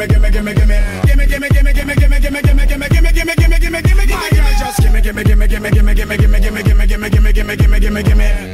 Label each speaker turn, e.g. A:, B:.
A: gimme, gimme, gimme, gimme, gimme, gimme, gimme, gimme, gimme, gimme, gimme, gimme, gimme, gimme, gimme, gimme, gimme, gimme, gimme, just gimme, gimme, gimme, gimme, gimme, gimme, gimme, gimme, gimme, gimme, gimme, gimme, gimme, gimme.